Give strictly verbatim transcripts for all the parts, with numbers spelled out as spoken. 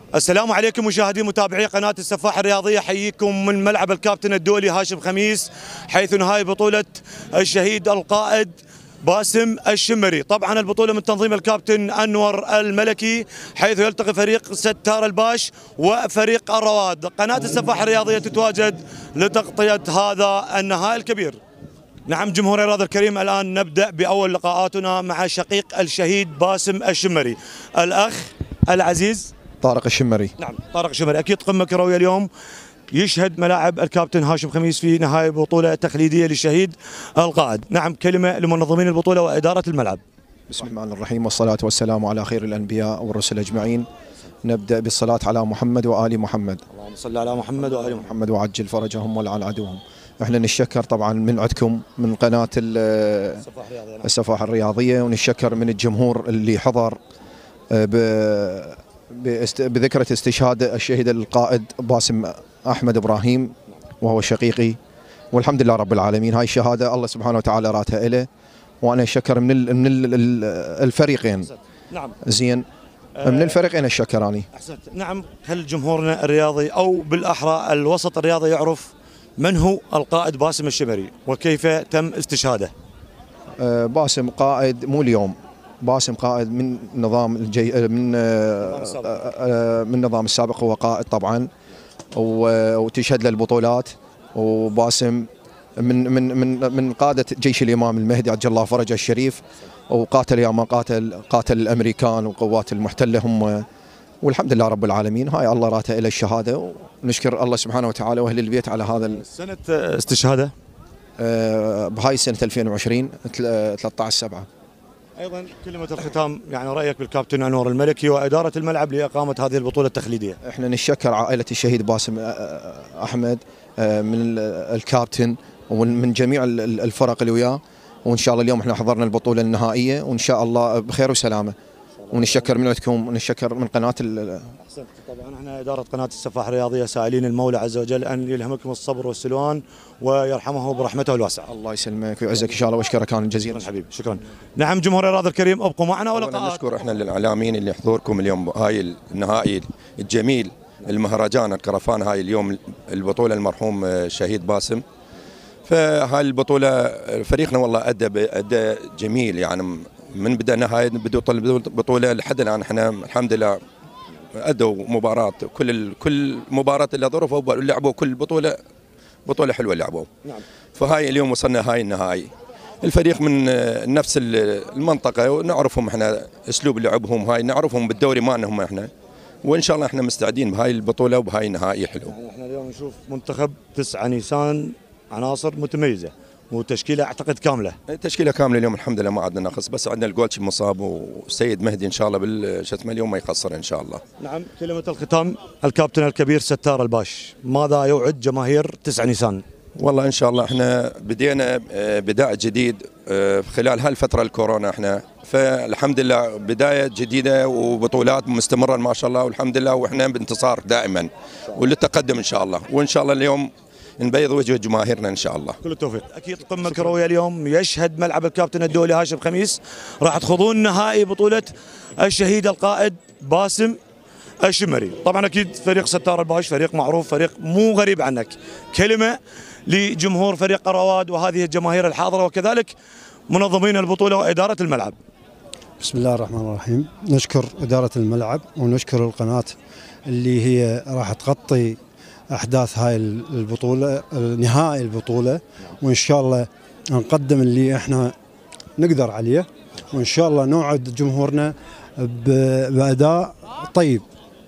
السلام عليكم مشاهدي متابعي قناة السفاح الرياضية، حييكم من ملعب الكابتن الدولي هاشم خميس، حيث نهاية بطولة الشهيد القائد باسم الشمري. طبعا البطولة من تنظيم الكابتن أنور الملكي، حيث يلتقي فريق ستار الباش وفريق الرواد. قناة السفاح الرياضية تتواجد لتغطية هذا النهائي الكبير. نعم جمهور الرياض الكريم، الآن نبدأ بأول لقاءاتنا مع شقيق الشهيد باسم الشمري، الأخ العزيز طارق الشمري. نعم طارق الشمري، أكيد قمة كروية اليوم يشهد ملاعب الكابتن هاشم خميس في نهاية بطولة تقليدية للشهيد القائد. نعم كلمة لمنظمين البطولة وإدارة الملعب. بسم الله الرحمن الرحيم، والصلاة والسلام على خير الأنبياء والرسل أجمعين. نبدأ بالصلاة على محمد وآل محمد. اللهم صل على محمد وآل محمد. محمد وعجل فرجهم ولعن عدوهم. احنا نتشكر طبعا من عندكم من قناة السفاح الرياضية، ونتشكر من الجمهور اللي حضر بذكرى استشهاد الشهيد القائد باسم أحمد إبراهيم وهو شقيقي، والحمد لله رب العالمين. هاي الشهادة الله سبحانه وتعالى راتها إله، وأنا أشكر من من الفريقين. نعم زين، من الفريقين الشكراني. أحسنت. نعم، هل جمهورنا الرياضي أو بالأحرى الوسط الرياضي يعرف من هو القائد باسم الشمري وكيف تم استشهاده؟ أه باسم قائد مو اليوم، باسم قائد من نظام الجي من أه من النظام السابق، هو قائد طبعا وتشهد للبطولات. وباسم من من من من قادة جيش الإمام المهدي عجل الله فرجه الشريف، وقاتل يا ما قاتل قاتل الأمريكان وقوات المحتلة هم، والحمد لله رب العالمين. هاي الله راته إلى الشهادة، ونشكر الله سبحانه وتعالى وأهل البيت على هذا. سنة استشهاده أه بهاي سنة ألفين وعشرين ثلاثة عشر سبعة. أيضا كلمة الختام، يعني رأيك بالكابتن أنور الملكي وإدارة الملعب لإقامة هذه البطولة التقليدية. احنا نشكر عائلة الشهيد باسم أحمد من الكابتن ومن جميع الفرق اللي وياه، وإن شاء الله اليوم احنا حضرنا البطولة النهائية، وإن شاء الله بخير وسلامة. ونشكر من عندكم ونشكر من قناة ال أحسنت. طبعا احنا إدارة قناة السفاح الرياضية سائلين المولى عز وجل أن يلهمكم الصبر والسلوان ويرحمه برحمته الواسعة. الله يسلمك ويعزك إن شاء الله، واشكرك أنا جزيلا حبيبي. شكرا. نعم جمهور الرياض الكريم، ابقوا معنا ولقاءات. نشكر احنا للإعلاميين اللي حضوركم اليوم هاي النهائي الجميل، المهرجان الكرفان هاي اليوم البطولة المرحوم شهيد باسم. فهاي البطولة فريقنا والله أدى أدى جميل، يعني من بدأ نهاية البطولة لحد الآن احنا الحمد لله أدوا مباراة، كل كل مباراة اللي ظروفوا لعبوا كل بطولة بطولة حلوة لعبوا. نعم. فهاي اليوم وصلنا هاي النهائي. الفريق من نفس المنطقة ونعرفهم احنا اسلوب لعبهم، هاي نعرفهم بالدوري مالهم احنا، وان شاء الله احنا مستعدين بهاي البطولة وبهاي النهائي حلو. يعني احنا اليوم نشوف منتخب تسعة نيسان، عناصر متميزة وتشكيله اعتقد كامله. تشكيله كامله اليوم الحمد لله، ما عندنا نقص، بس عندنا الجولتش مصاب والسيد مهدي ان شاء الله بالشتمه اليوم ما يقصر ان شاء الله. نعم كلمه الختام، الكابتن الكبير ستار الباش، ماذا يوعد جماهير تسعة نيسان؟ والله ان شاء الله احنا بدينا بداء جديد خلال هالفتره الكورونا احنا، فالحمد لله بدايه جديده وبطولات مستمره ما شاء الله، والحمد لله واحنا بانتصار دائما وللتقدم ان شاء الله، وان شاء الله اليوم نبيض وجه جماهيرنا ان شاء الله. كل التوفيق. اكيد قمه كرويه اليوم يشهد ملعب الكابتن الدولي هاشم خميس، راح تخوضون نهائي بطوله الشهيد القائد باسم الشمري. طبعا اكيد فريق ستار الباش فريق معروف، فريق مو غريب عنك. كلمه لجمهور فريق الرواد وهذه الجماهير الحاضره وكذلك منظمين البطوله واداره الملعب. بسم الله الرحمن الرحيم. نشكر اداره الملعب ونشكر القناه اللي هي راح تغطي أحداث هاي البطولة، نهائي البطولة، وإن شاء الله نقدم اللي إحنا نقدر عليه، وإن شاء الله نوعد جمهورنا بأداء طيب.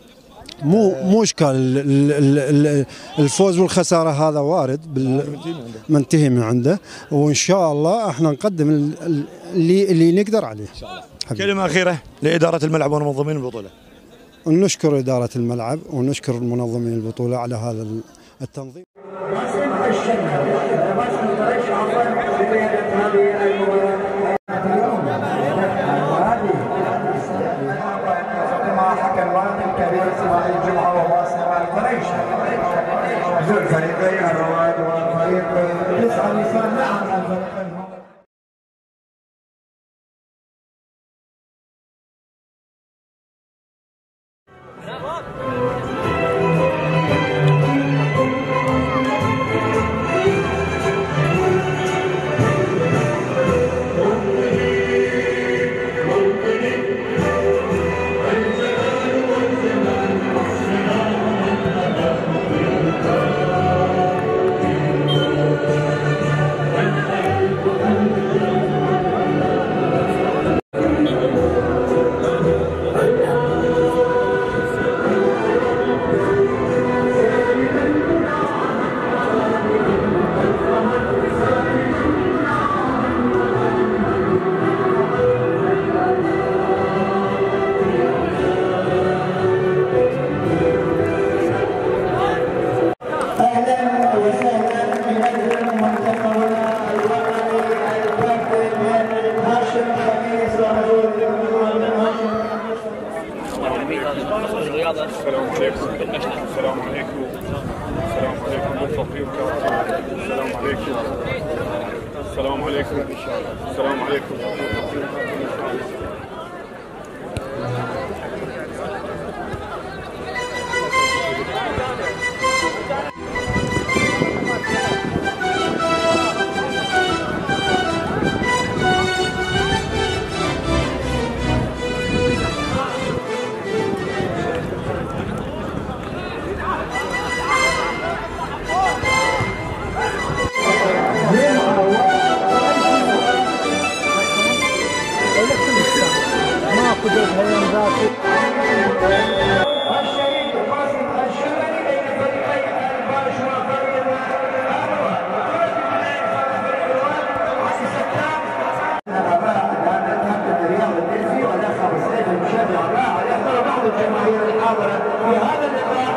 مو مو إشكال الفوز والخسارة، هذا وارد منتهي من عنده، وإن شاء الله إحنا نقدم اللي اللي نقدر عليه. كلمة أخيرة لإدارة الملعب ومنظمين البطولة. ونشكر إدارة الملعب ونشكر منظمين البطولة على هذا التنظيم. كما حكى الوالد الكبير اسماعيل جمعة وباسم القريشي، ذو الفريقين الرواد وفريق تسعة نيسان. نعم الفريقين السلام عليكم السلام عليكم السلام عليكم بالتوفيق السلام عليكم السلام عليكم ان شاء الله السلام عليكم. الشهيد باسم الشمري بين فريقي الباش وفريق الأروى. الرياض الدلفي ودخل سيف المشجع الراعي يحضر بعض الجماهير الحاضرة في هذا اللقاء.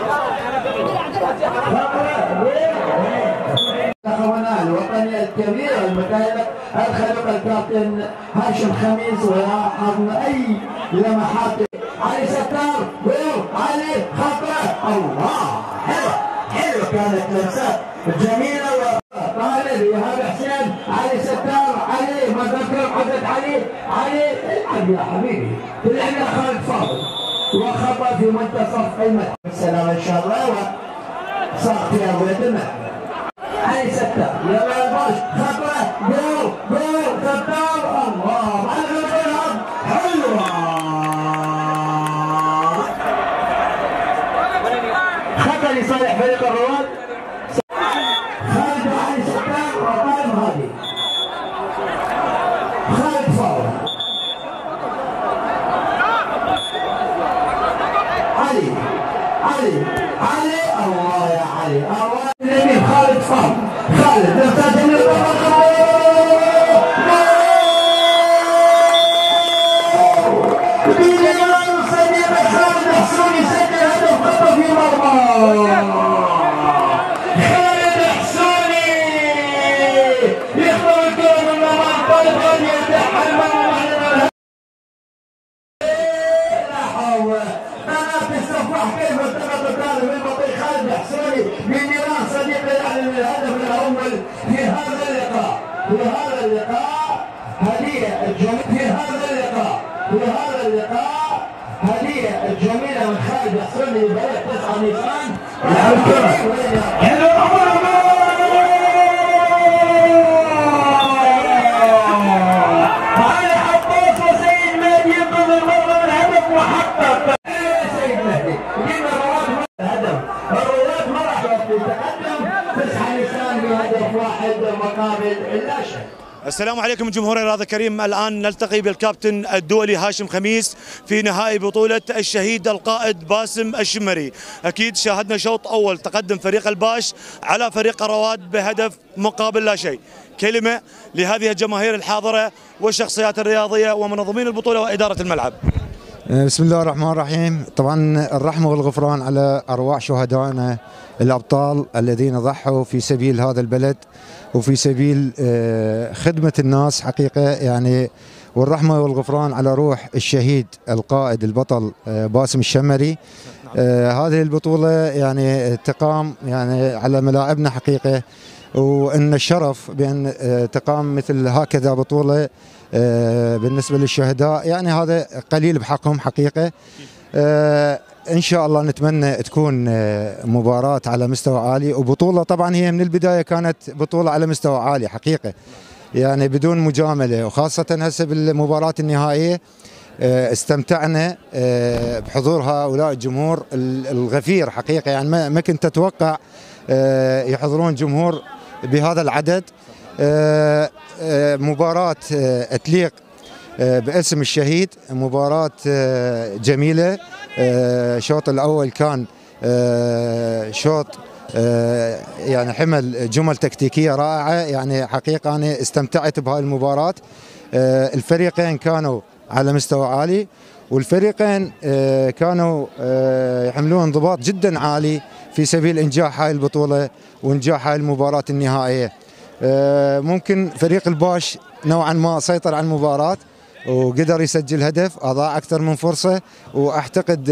اخونا الوطني الكبير المتالق الخليق الكابتن هاشم خميس ويلاحظ اي لمحات علي ستار علي خطره. الله حلوه حلوه كانت لمسات جميله وطالب ايهاب حسين علي ستار علي ما ذكر حدث علي علي العب يا حبيبي تلعب يا خالد فاضل وخطا في منتصف الملعب. السلام ان شاء الله وصار في ارضيه الملعب. علي ستار يلا يا باش خطره جول جول ستار. الله على الارض حلوه خطأ لصالح فريق الرواد. خالد وعلي ستار وطالب هادي خالد فاول علي علي علي الله يا علي الله اليمين خالد فاول خالد نفتح من صديق خالد حسوني سجل هدف خطأ في مرمى. خالد حسوني يخطر الكرة من مرمى طالب غادي يفتح المرمى. لا حول قناة السفاح كيف التقط الطالب البطيء خالد حسوني من نيران صديق يعلن الهدف الاول في هذا اللقاء. في هذا اللقاء هدية الجميل في هذا اللقاء في هذا اللقاء هدية الجميلة من خالد حسوني لبلد تسعة نيسان. حلو الأمر علي عباس وسيد مهدي ينتظر مرة الهدف وحقق سيد مهدي جينا الرواد الهدف. الرواد ما راح يتقدم تسعة نيسان بهدف واحد مقابل لا شيء. السلام عليكم جمهور الرياض الكريم. الآن نلتقي بالكابتن الدولي هاشم خميس في نهائي بطولة الشهيد القائد باسم الشمري. أكيد شاهدنا شوط أول تقدم فريق الباش على فريق الرواد بهدف مقابل لا شيء. كلمة لهذه الجماهير الحاضرة والشخصيات الرياضية ومنظمين البطولة وإدارة الملعب. بسم الله الرحمن الرحيم. طبعا الرحمة والغفران على أرواح شهدائنا الأبطال الذين ضحوا في سبيل هذا البلد وفي سبيل خدمة الناس حقيقة يعني. والرحمة والغفران على روح الشهيد القائد البطل باسم الشمري. هذه البطولة يعني تقام يعني على ملاعبنا حقيقة، وإن الشرف بأن تقام مثل هكذا بطولة بالنسبة للشهداء يعني هذا قليل بحقهم حقيقة. ان شاء الله نتمنى تكون مباراه على مستوى عالي وبطوله. طبعا هي من البدايه كانت بطوله على مستوى عالي حقيقه، يعني بدون مجامله، وخاصه هسه بالمباراه النهائيه استمتعنا بحضور هؤلاء الجمهور الغفير حقيقه. يعني ما كنت اتوقع يحضرون جمهور بهذا العدد. مباراه تليق باسم الشهيد، مباراة جميلة. الشوط الأول كان شوط يعني حمل جمل تكتيكية رائعة، يعني حقيقة أنا استمتعت بهاي المباراة. الفريقين كانوا على مستوى عالي، والفريقين كانوا يحملون انضباط جدا عالي في سبيل إنجاح هاي البطولة وإنجاح هاي المباراة النهائية. ممكن فريق الباش نوعا ما سيطر على المباراة وقدر يسجل هدف، أضاع أكثر من فرصة، وأعتقد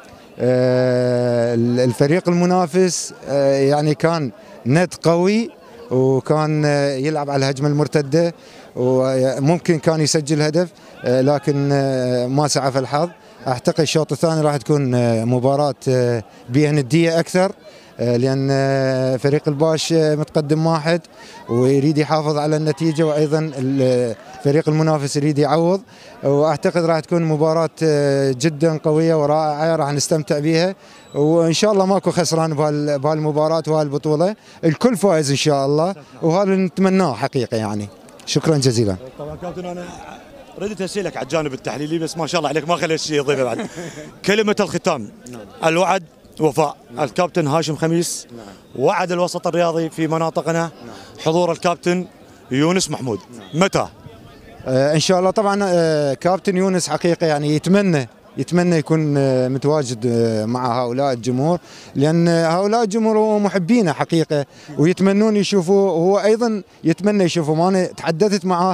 الفريق المنافس يعني كان ند قوي وكان يلعب على الهجمة المرتدة وممكن كان يسجل هدف، لكن ما سعف الحظ. أعتقد الشوط الثاني راح تكون مباراة بها ندية أكثر، لأن فريق الباش متقدم واحد ويريد يحافظ على النتيجة، وأيضا الفريق المنافس يريد يعوض. وأعتقد راح تكون مباراة جدا قوية ورائعة، راح نستمتع بها، وإن شاء الله ماكو خسران بهالمباراة وهالبطولة، الكل فائز إن شاء الله، وهذا اللي نتمناه حقيقة يعني. شكرا جزيلا. طبعا كابتن أنا ردت أسألك على الجانب التحليلي، بس ما شاء الله عليك ما خليت شيء يضيفه بعد. كلمة الختام، الوعد وفاء. الكابتن هاشم خميس وعد الوسط الرياضي في مناطقنا حضور الكابتن يونس محمود. متى؟ آه ان شاء الله. طبعا آه كابتن يونس حقيقه يعني يتمنى يتمنى يكون آه متواجد آه مع هؤلاء الجمهور، لان هؤلاء الجمهور هو محبينه حقيقه ويتمنون يشوفوه، وهو ايضا يتمنى يشوفه. ما انا تحدثت معه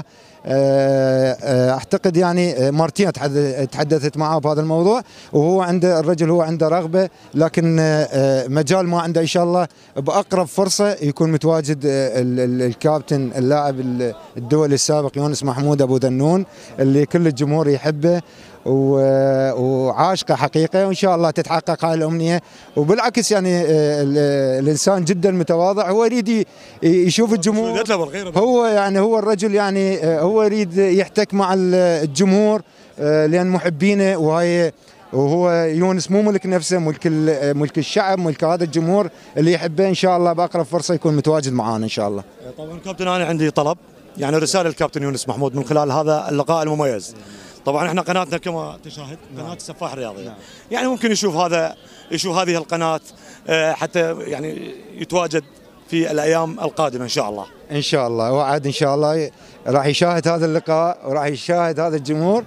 اعتقد يعني مرتين تحدثت معه بهذا الموضوع، وهو عنده الرجل هو عنده رغبه، لكن مجال ما عنده. ان شاء الله باقرب فرصه يكون متواجد الكابتن اللاعب الدولي السابق يونس محمود ابو ذنون اللي كل الجمهور يحبه وعاشقه حقيقه، وان شاء الله تتحقق هاي الامنيه. وبالعكس يعني الانسان جدا متواضع، هو يريد يشوف الجمهور، هو يعني هو الرجل يعني هو يريد يحتك مع الجمهور لان محبينه، وهي وهو يونس مو ملك نفسه، ملك ملك الشعب، ملك هذا الجمهور اللي يحبه. ان شاء الله باقرب فرصه يكون متواجد معانا ان شاء الله. طبعا كابتن انا عندي طلب، يعني رساله للكابتن يونس محمود من خلال هذا اللقاء المميز. طبعا احنا قناتنا كما تشاهد قناه السفاح الرياضيه، يعني ممكن يشوف هذا يشوف هذه القناه حتى يعني يتواجد في الايام القادمه ان شاء الله. ان شاء الله وعد ان شاء الله راح يشاهد هذا اللقاء وراح يشاهد هذا الجمهور،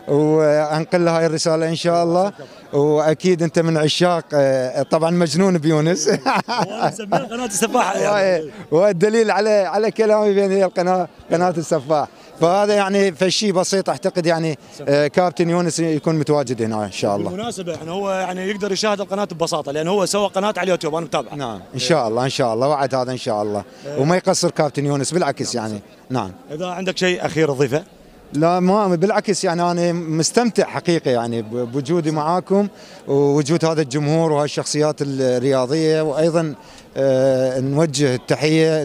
وانقل له هاي الرساله ان شاء الله. واكيد انت من عشاق طبعا مجنون بيونس. نسميها قناه السفاح يعني. والدليل على على كلامي بين هي القناه قناه السفاح، فهذا يعني فشي بسيط. اعتقد يعني كابتن يونس يكون متواجد هنا ان شاء الله. بالمناسبه يعني هو يعني يقدر يشاهد القناه ببساطه، لان هو سوى قناه على اليوتيوب انا متابعه. نعم ان شاء الله ان شاء الله وعد هذا ان شاء الله، وما يقصر كابتن يونس بالعكس يعني. نعم. اذا عندك شيء اخير تضيفه؟ لا ما بالعكس يعني انا مستمتع حقيقه يعني بوجودي معاكم ووجود هذا الجمهور وهالشخصيات الرياضيه، وايضا آه نوجه التحيه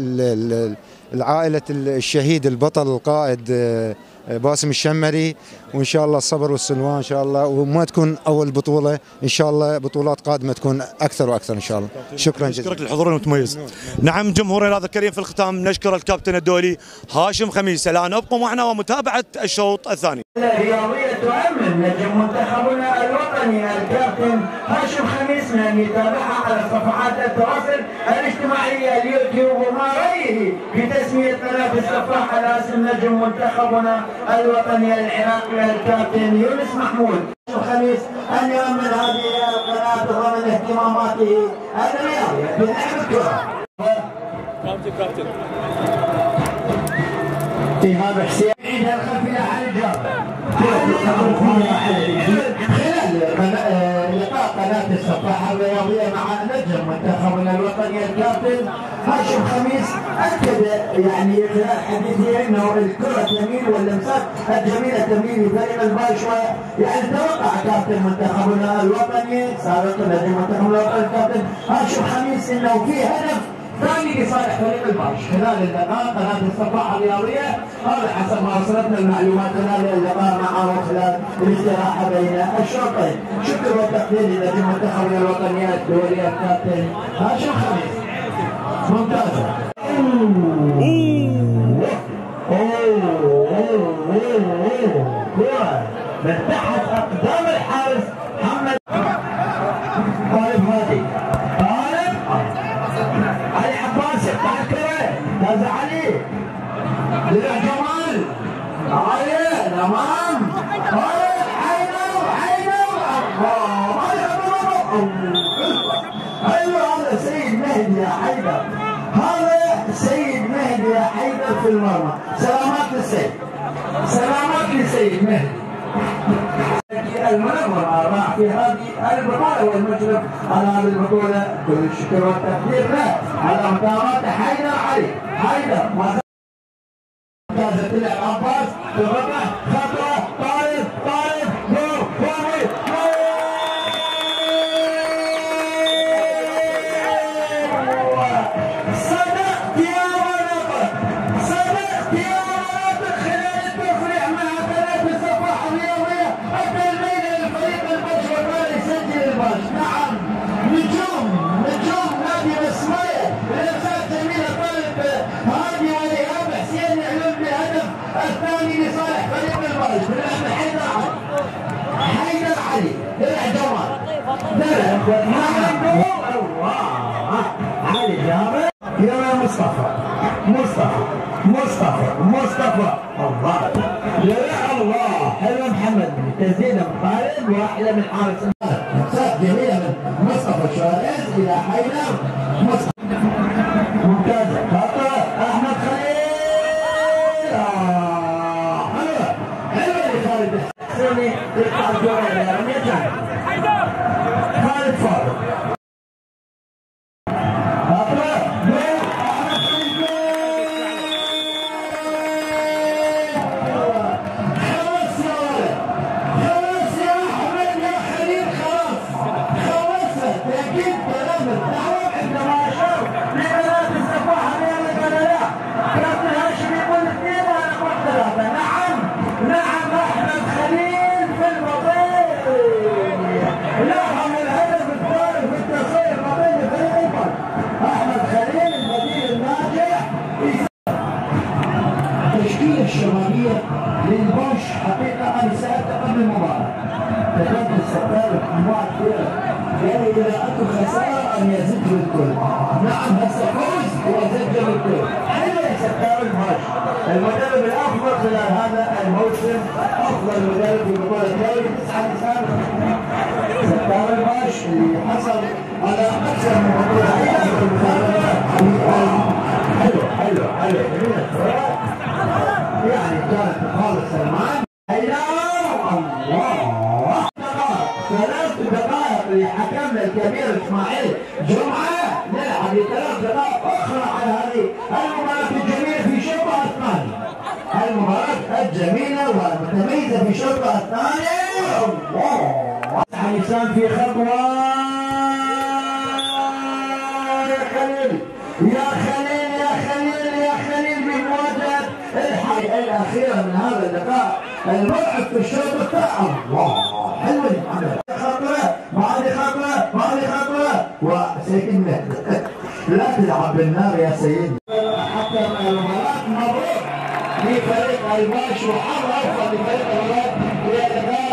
لعائله الشهيد البطل القائد آه باسم الشمري، وان شاء الله الصبر والسلوان ان شاء الله، وما تكون اول بطوله ان شاء الله، بطولات قادمه تكون اكثر واكثر ان شاء الله. شكرا جزيلا. نشكرك للحضور المتميز. نعم جمهورنا هذا الكريم، في الختام نشكر الكابتن الدولي هاشم خميس. الان ابقوا معنا ومتابعه الشوط الثاني. الرياضيه تؤمن نجم منتخبنا الوطني الكابتن هاشم خميس من ان يتابعها على صفحات التواصل الاجتماعي اليوتيوب، وما رايه في تسميه قناه السفاح على اسم نجم منتخبنا الوطني العراقي الكابتن يونس محمود الخميس ان يؤمن هذه القناه ضمن اهتماماته الرياضيه بلعب الكره. كابتن كابتن ايهاب حسين عيدها الخلفيه على الجبهه خلال لقاء قناة السفاحة الرياضية مع نجم منتخبنا الوطني الكابتن هاشم خميس. أكد يعني خلال حديثه أنه الكرة تميل واللمسات الجميلة تميل لفريق الباش، يعني توقع كابتن منتخبنا الوطني سابقا نجم منتخبنا الوطني الكابتن هاشم خميس أنه في هدف ثاني لصالح فريق الباش خلال اللقاء قناة السفاحة الرياضية. هذا حسب ما وصلتنا المعلومات خلال اللقاء معه خلال الاستراحة بين الشوطين. شكر والتقدير لنجم منتخبنا الوطني الدولي الكابتن هاشم خميس. ممتازة. كرة من تحت أقدام الحارس محمد طالب هادي. طالب علي عباس يقطع الكرة. فاز علي درع جمال علي الأمام. طالب حيدر حيدر ايوه هذا سيد مهدي يا حيدر. هذا سيد مهدي يا حيدر في المرمى. سلامات للسيد، سلامات لسيد مهدي المنظم راح في هذه البطوله والمشرف على هذه البطوله. كل الشكر والتقدير له على مقامات حيدر علي. حيدر ممتازه تلعب عباس تربح خطوه. طالب طالب جول جول صدقت يا مناطق، صدقت يا مناطق خلال التفريع مع قناه السفاحه الرياضيه. التلميذ للفريق الباش وكان يسجل الباش. نعم نجوم نجوم نادي بسمايه لمسات جميله. طالب هادي وايهاب حسين يعلن بالهدف الثاني لصالح فريق الباش بلعب حيدر علي. حيدر علي درع جمال درع الله علي جابر. يا مصطفى مصطفى مصطفى مصطفى الله يا الله. حلو محمد تسديده من خالد واحده من حارس. مسات جميله من مصطفى شوارز الى حيدر. مصطفى ممتازه. خطا احمد خليل. اه حلوه حلوه لخالد الحسيني يقطع الجول يا رميتها. خالد فاروق الشبابية للباش. حقيقة أنا سألت قبل المباراة كتبت الستار مجموعة كبيرة قالوا إذا أكو خسارة أن يزج الكل. نعم هسه فوز ويزج الكل. حلو يا ستار الباش المدرب الأفضل خلال هذا الموسم، أفضل مدرب في بطولة الدوري تسعة نيسان. ستار الباش اللي حصل على أكثر من بطولة. حلو حلو حلو جميلة يعني كانت خالص سلمان. الله ثلاث دقائق لحكمنا الكبير اسماعيل جمعه نلعب ثلاث دقائق اخرى على هذه المباراه الجميله في شوطها الثاني. المباراه الجميله والمتميزه في شوطها الثاني. الله حسام في خطوه. يا خليل يا خليل يا خليل يا خليل بمواجهه الحلقه الاخيره من هذا اللقاء. الملعب في الشوط الثاني. الله حلوه محمد. خطوه بعد خطوه بعد خطوه وسيدنا لا تلعب بالنار يا سيدي. حتى المباراه مبروك لفريق الباش وحظ اوفر لفريق الباش في اللقاء